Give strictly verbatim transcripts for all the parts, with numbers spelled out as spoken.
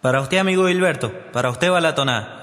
Para usted, amigo Gilberto, para usted va la tonada.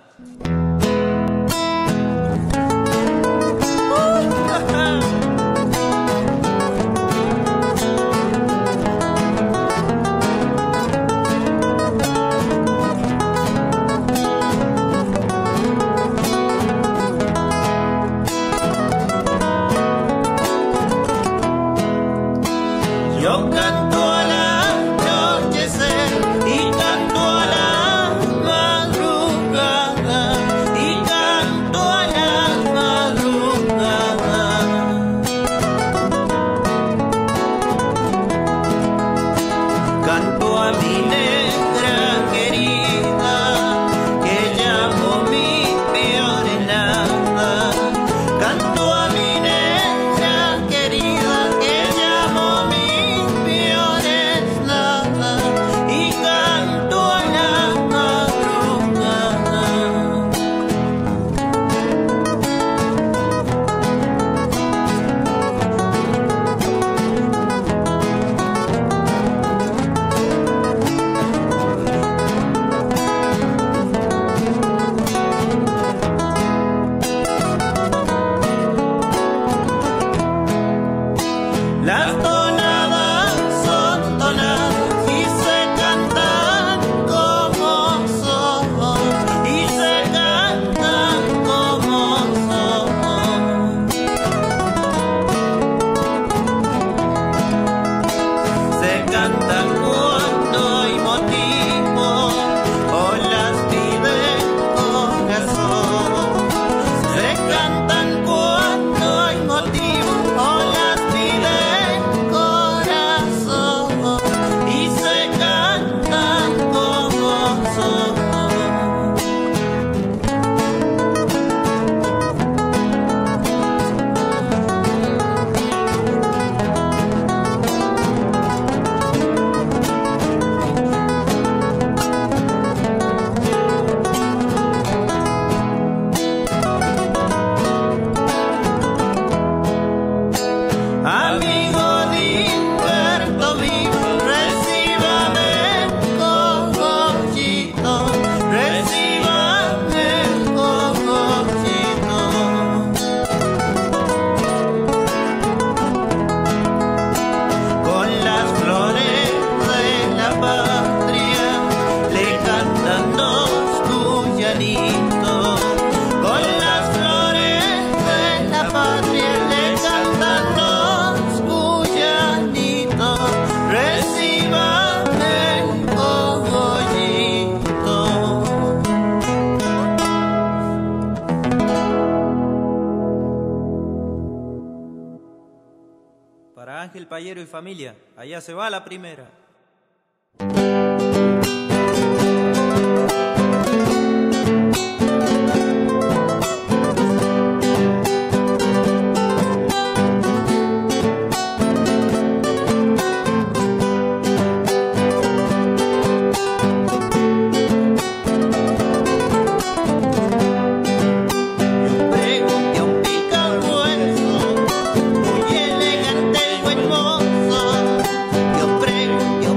Yo canto al anochecer y canto a la madrugada, y canto a la madrugada. Canto a mi negra querida, que llamo mi peor helada. Canto a mi negra querida, que llamo mi peor helada, y canto a la madrugada. Las tonadas son tonadas y se cantan como somos, y se cantan como somos. Se cantan cuando hay motivo o las pide el corazón. Se cantan cuando hay motivo o las pide el corazón, y se cantan como somos. Amigo Gilberto vivo, recíbame con cogollito, recíbame con cogollito. Con las flores de la patria le cantan los cuyanitos. Con las flores de la patria le cantan los cuyanitos. Recíbame el cogollito. Para Ángel Payero y familia, allá se va la primera. Pregunté a un picahueso, muy elegante el buen mozo. Yo pregunté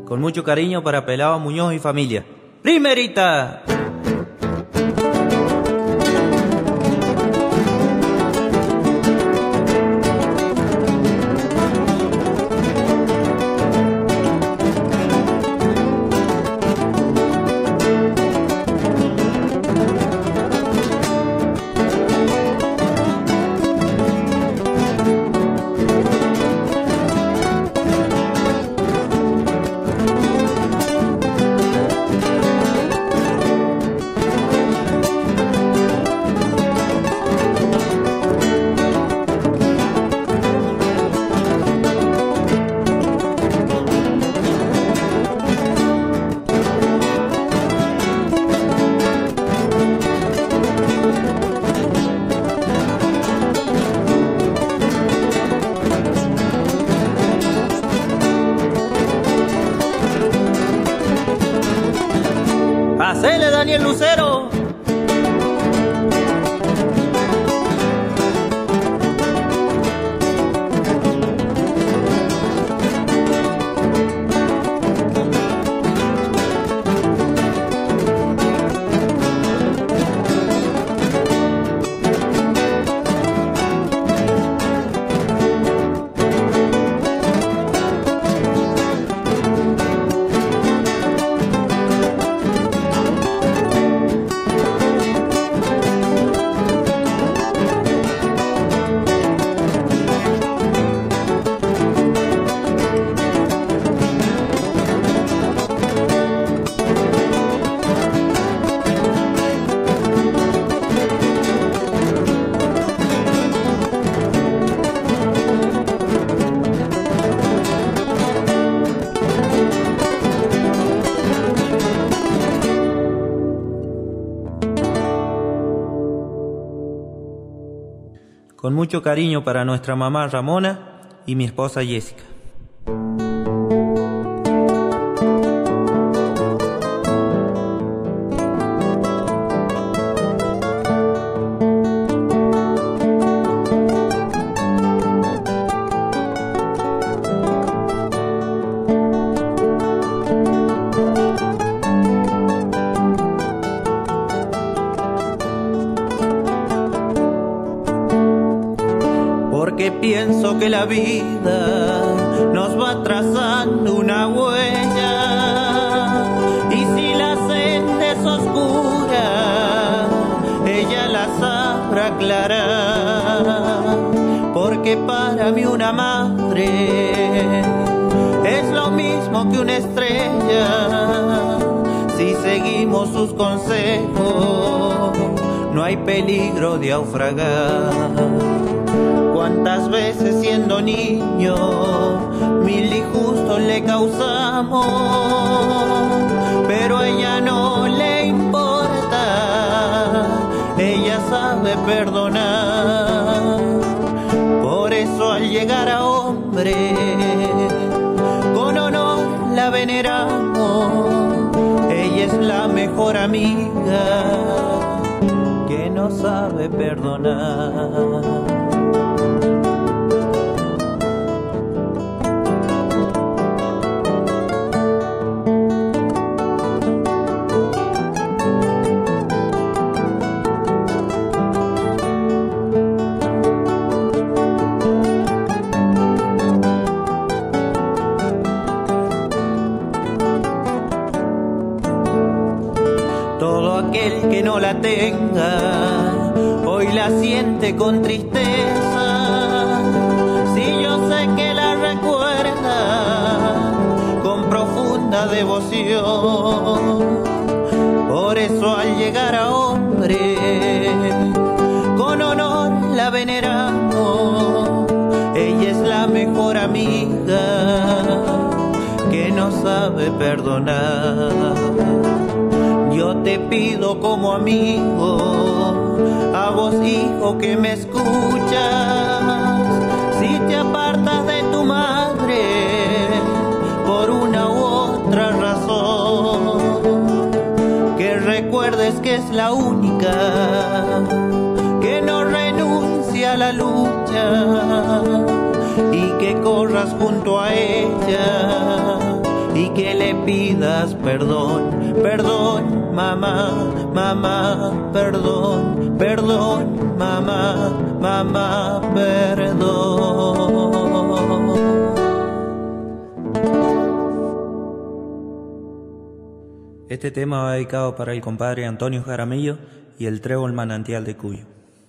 Con mucho cariño para Pelao Muñoz y familia. ¡Primerita! ¡Hacele, Daniel Lucero! Con mucho cariño para nuestra mamá Ramona y mi esposa Jessica. Porque pienso que la vida nos va trazando una huella, y si la senda es oscura, ella la sabrá aclarar. Porque para mí una madre es lo mismo que una estrella. Si seguimos sus consejos, no hay peligro de naufragar. Cuántas veces siendo niño mil disgustos le causamos, pero a ella no le importa, ella sabe perdonar. Por eso al llegar a hombre, con honor la veneramos. Ella es la mejor amiga que no sabe perdonar. Todo aquel que no la tenga, hoy la siente con tristeza. Si yo sé que la recuerda con profunda devoción. Por eso al llegar a hombre, con honor la veneramos. Ella es la mejor amiga que no sabe perdonar. Yo te pido como amigo, a vos hijo que me escuchas, si te apartas de tu madre por una u otra razón, que recuerdes que es la única que no renuncia a la lucha, y que corras junto a ella y que le pidas perdón, perdón, mamá, mamá, perdón, perdón, mamá, mamá, perdón. Este tema va dedicado para el compadre Antonio Jaramillo y el Trébol Manantial de Cuyo.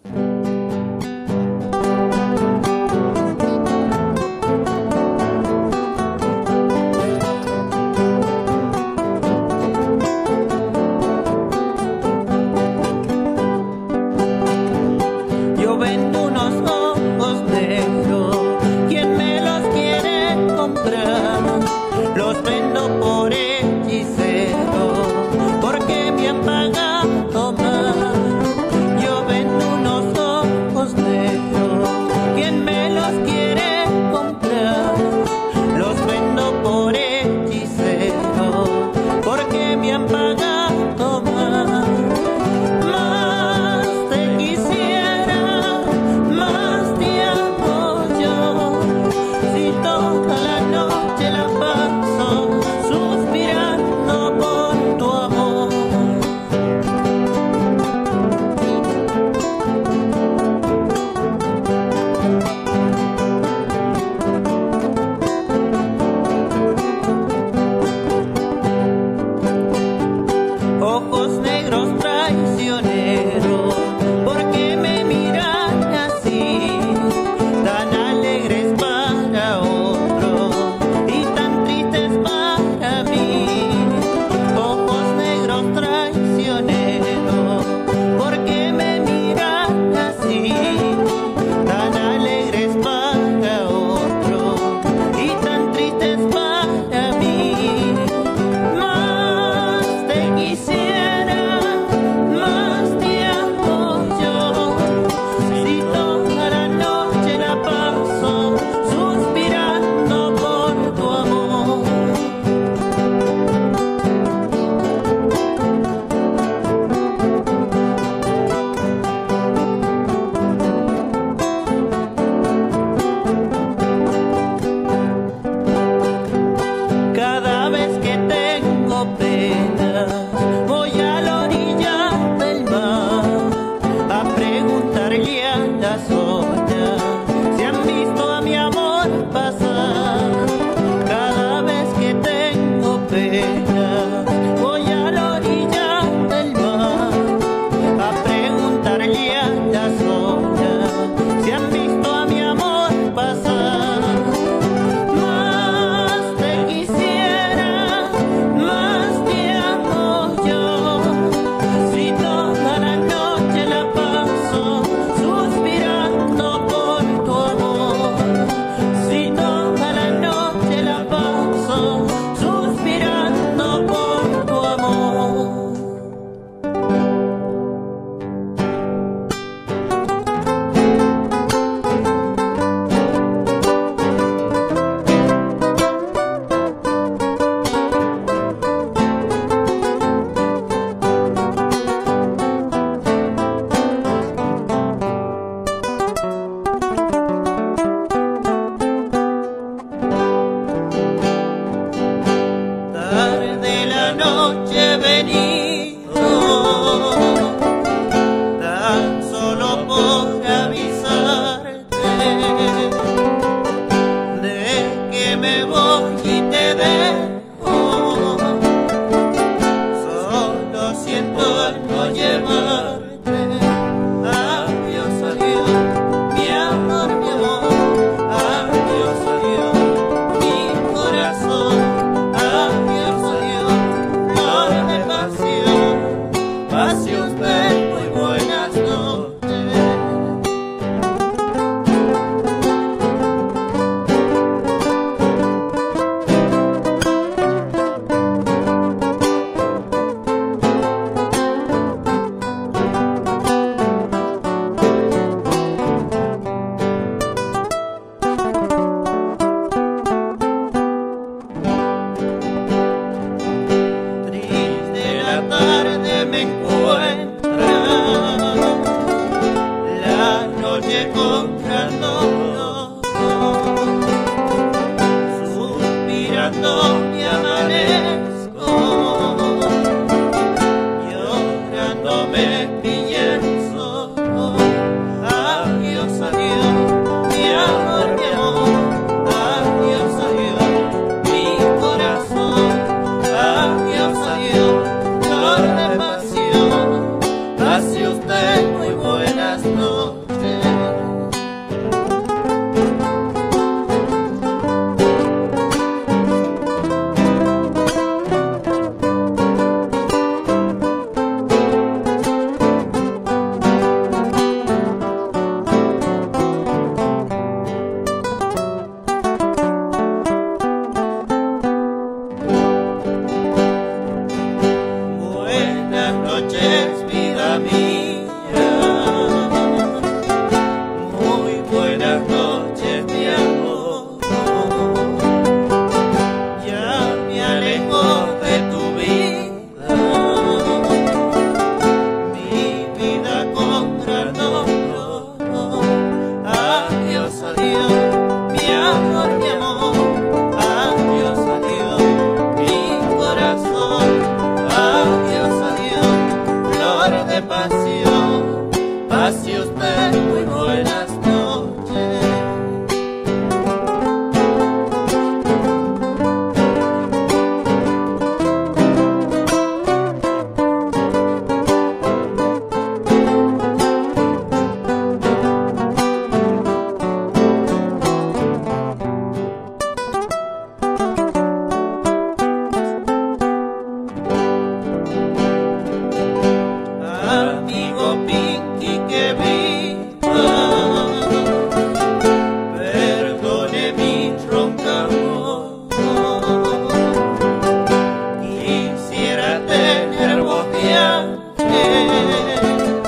Yo vendo unos ojos negros, ¿quién me los quiere comprar? Los vendo por hechicero, porque me han pagado más. Yo vendo unos ojos negros, ¿quién me los quiere comprar? Los vendo por hechicero, porque me han pagado más. Más te quisiera, más te amo yo, si toda la noche la paso suspirando por tu amor. Ojos negros traicioneros, ¿por qué me miran así? Tan alegres para otros y tan tristes para mí. Ojos negros traicioneros, ¿por qué me miran así? Tan alegres para otros y tan tristes para mí. Más te quisiera, más te amo yo, si toda la noche la paso suspirando por tu amor. Cada vez que tengo pena, voy a la orilla del mar a preguntarle a las olas si han visto a mi amor pasar. Cada vez que tengo pena, voy a la orilla del mar a preguntarle a las olas si han visto a mi amor pasar. Más te quisiera, más te amo yo, si toda la noche la paso suspirando por tu amor. Si toda la noche la paso suspirando por tu amor. Tarde la noche he venido, tan solo por avisarte de que me voy y te dejo. Solo siento el no llevarte. Adiós, adiós, mi amor, mi amor. Adiós, adiós, mi corazón. Adiós, adiós, flor de pasión. Pase usted muy buenas noches. Triste la tarde me encuentra, la noche comprando, suspirando mi amor. amanezco, llorando me pienso. Adiós, adiós, mi amor, mi amor. Adiós, adiós, mi corazón. Adiós, adiós, flor de pasión. Pase usted muy buenas noches. Buenas noches, vida mía. Muy buenas noches, mi amor. Ya me alejo de tu vida, mi vida contra dolor. Adiós, adiós, mi amor, mi amor. Adiós, adiós, mi corazón. Adiós, adiós, flor de pasión. Pase usted muy buenas noches. Amigo Pinky que viva, perdone mi ronca voz. Quisiera tener voz de ángel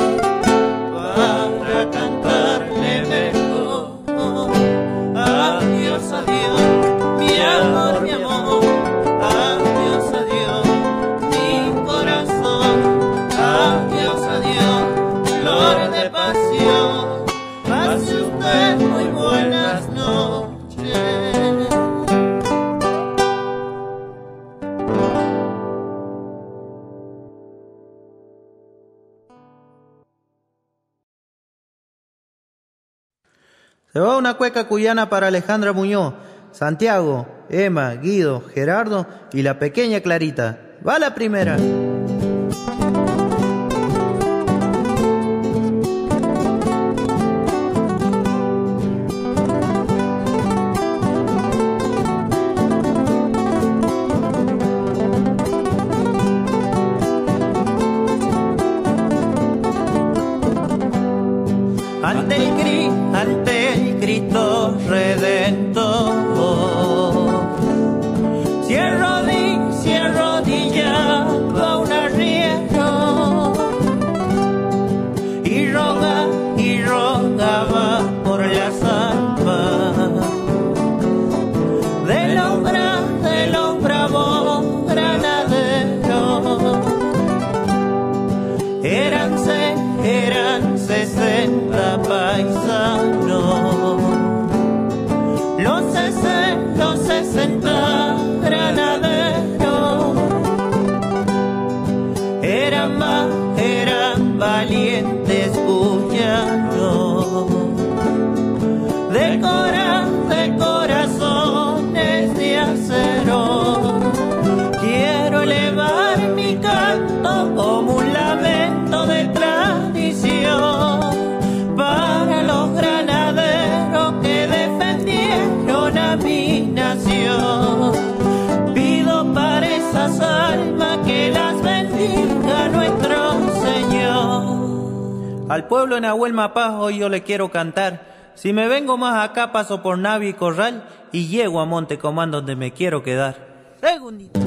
para cantarle mejor. Adiós, adiós, mi amor, mi amor. Adiós, adiós, mi corazón. Adiós, adiós, flor de pasión. Pase usted muy buenas noches. Se va una cueca cuyana para Alejandra Muñoz, Santiago, Emma, Guido, Gerardo y la pequeña Clarita. Va la primera. Ante el Cristo, ante el Cristo Redentor, si arrodilla, si arrodillaba un arriero y roga, y rogaba por las almas del hombre, del hombre bravo granadero. Eran, eran sesenta paisanos, los sesenta, los sesenta granaderos. Eran más, eran valientes cuyanos, de, cora, de corazones de acero. Quiero elevar mi canto como un lamento de tradición para los granaderos que defendieron a mi nación. Pido para esas almas que las bendiga nuestro Señor. Al pueblo Nahuel Mapaz hoy yo le quiero cantar. Si me vengo más acá paso por Navia y Corral y llego a Monte Comán donde me quiero quedar. Segundito.